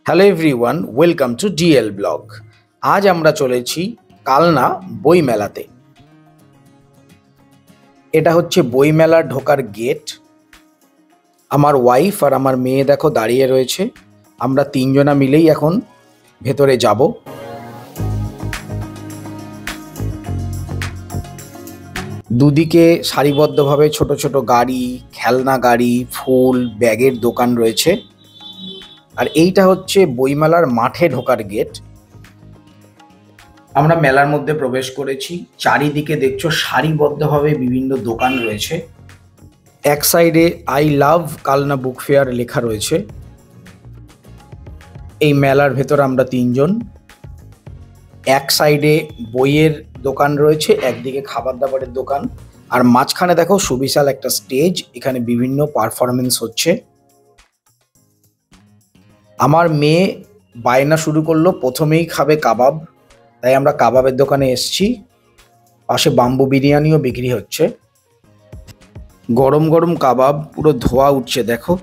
Hello everyone, welcome to DL blog. আজ আমরা চলেছি কালনা বই মেলাতে। এটা হচ্ছে বই মেলার ঢোকার গেট। আমার ওয়াইফ আর আমার মেয়ে দেখো দাঁড়িয়ে রয়েছে। আমরা তিনজনা মিলেই এখন ভেতরে যাব। দুদিকে সারিবদ্ধভাবে ছোট ছোট গাড়ি, খেলনা গাড়ি, ফুল, ব্যাগের দোকান রয়েছে। আর এইটা হচ্ছে বইমেলার মাঠে ঢোকার গেট। আমরা মেলার মধ্যে প্রবেশ করেছি। চারিদিকে দেখছো সারিবদ্ধভাবে বিভিন্ন দোকান রয়েছে। এক সাইডে I love Kalna book fair লেখা রয়েছে। এই মেলার ভেতর আমরা তিনজন। এক সাইডে বইয়ের দোকান রয়েছে, একদিকে খাবার দাবারের দোকান, আর মাঝখানে দেখো সুবিশাল একটা স্টেজ। এখানে বিভিন্ন পারফরমেন্স হচ্ছে। আমার মেয়ে বায়না শুরু করলো, প্রথমেই খাবে কাবাব, তাই আমরা কাবাবের দোকানে এসেছি। পাশে বাম্বু বিরিয়ানিও বিক্রি হচ্ছে। গরম গরম কাবাব, পুরো ধোয়া উঠছে দেখো।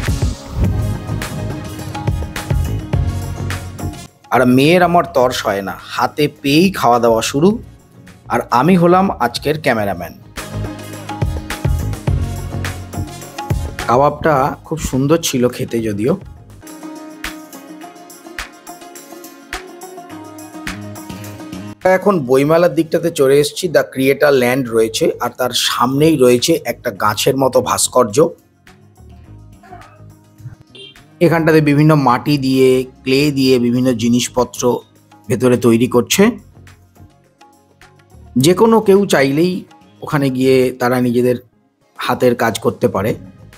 আর মেয়ের আমার তর্স হয় না, হাতে পেয়েই খাওয়া দাওয়া শুরু। আর আমি হলাম আজকের ক্যামেরাম্যান। কাবাবটা খুব সুন্দর ছিল খেতে যদিও। এখন বইমেলার দিকটাতে চলে এসেছি। দ্য ক্রিয়েটার ল্যান্ড রয়েছে, আর তার সামনেই রয়েছে একটা গাছের মতো ভাস্কর্য। এখানটাতে বিভিন্ন মাটি দিয়ে, ক্লে দিয়ে বিভিন্ন জিনিসপত্র ভেতরে তৈরি করছে। যে কোনো কেউ চাইলেই ওখানে গিয়ে তারা নিজেদের হাতের কাজ করতে পারে।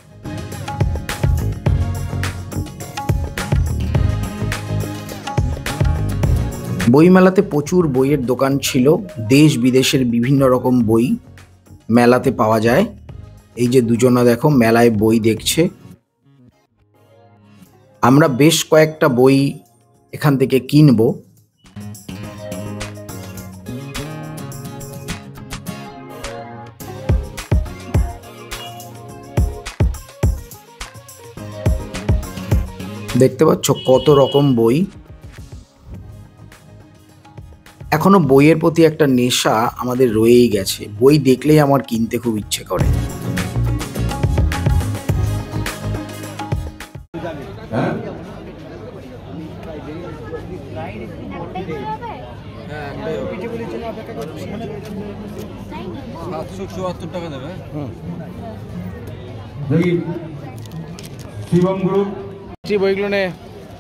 বইমেলাতে প্রচুর বইয়ের দোকান ছিল। দেশ বিদেশের বিভিন্ন রকম বই মেলাতে পাওয়া যায়। এই যে দুজনা দেখো মেলায় বই দেখছে। আমরা বেশ কয়েকটা বই এখান থেকে কিনবো। দেখতে পাচ্ছ কত রকম বই। এখনো বইয়ের প্রতি একটা নেশা আমাদের রয়েই গেছে। বই দেখলেই আমার কিনতে খুব ইচ্ছে করে। বইগুলো নে।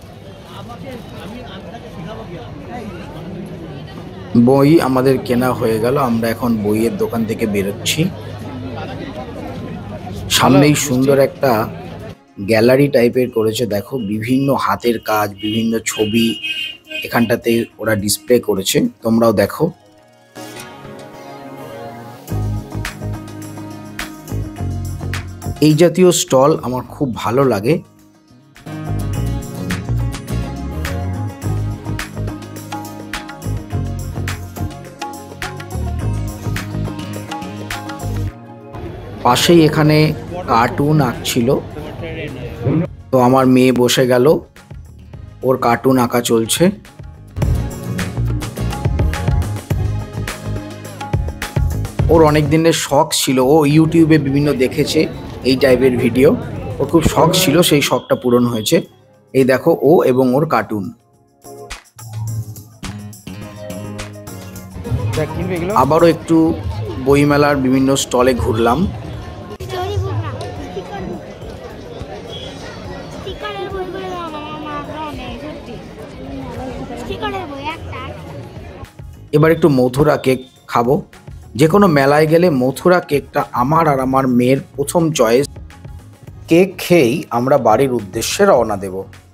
বই আমাদের কেনা হয়ে গেল। আমরা এখন বইয়ের দোকান থেকে বেরোচ্ছি। সামনেই সুন্দর একটা গ্যালারি টাইপের করেছে দেখো, বিভিন্ন হাতের কাজ, বিভিন্ন ছবি এখানটাতে ওরা ডিসপ্লে করেছে। তোমরাও দেখো। এই জাতীয় স্টল আমার খুব ভালো লাগে। পাশেই এখানে কার্টুন আঁকছিল, তো আমার মেয়ে বসে গেল, ওর কার্টুন আঁকা চলছে। ওর অনেক দিনের শখ ছিল, ও ইউটিউবে বিভিন্ন দেখেছে এই টাইপের ভিডিও। ওর খুব শখ ছিল, সেই শখটা পূরণ হয়েছে। এই দেখো ও এবং ওর কার্টুন। আবারও একটু বইমেলার বিভিন্ন স্টলে ঘুরলাম। এবার একটু মথুরা কেক খাবো। যে কোনো মেলায় গেলে মথুরা কেকটা আমার আর আমার মেয়ের প্রথম চয়েস। কেক খেয়েই আমরা বাড়ির উদ্দেশ্যে রওনা দেব।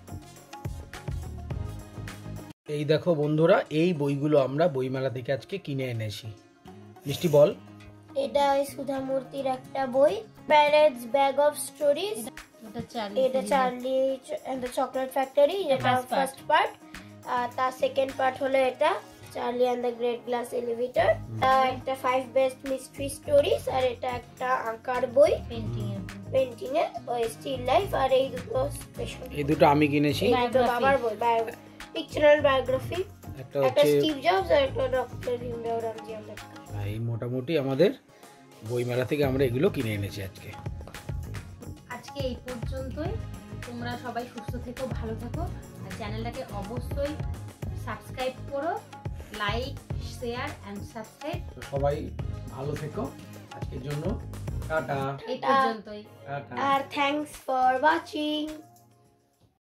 এই দেখো বন্ধুরা, এই বইগুলো আমরা বইমেলা থেকে আজকে কিনে এনেছি। মিষ্টি বল। এটা ওই সুধা মূর্তির একটা বই, প্যারেটস ব্যাগ অফ স্টোরিজ। এটা Charlie and the chocolate factory, যেটা ফার্স্ট পার্ট। আর তার সেকেন্ড পার্ট হলো এটা Charlie and the great glass elevator. একটা 5 বেস্ট মিস্ট্রি স্টোরিজ। আর এটা একটা আঁকার বই, পেন্টিং এ ওই স্টিল লাইফ, আর এই দুটো স্পেশাল। এই দুটো আমি কিনেছি। এই দুটো বাবার বই, পিকচারাল বায়োগ্রাফি, একটা একটা হচ্ছে স্টিভ জবস আর একটা ডক্টর ভীমরাও রামজি আম্বেদকর। এই মোটামুটি আমাদের বইমেলা থেকে আমরা এগুলো কিনে এনেছি আজকে। আজকে এই পর্যন্তই। তোমরা সবাই সুস্থ থেকো, ভালো থেকো, আর চ্যানেলটাকে অবশ্যই সাবস্ক্রাইব করো, লাইক, শেয়ার এন্ড সাবস্ক্রাইব। সবাই ভালো থেকো, আজকের জন্য টাটা। এই পর্যন্তই। টাটা। আর থ্যাঙ্কস ফর ওয়াচিং।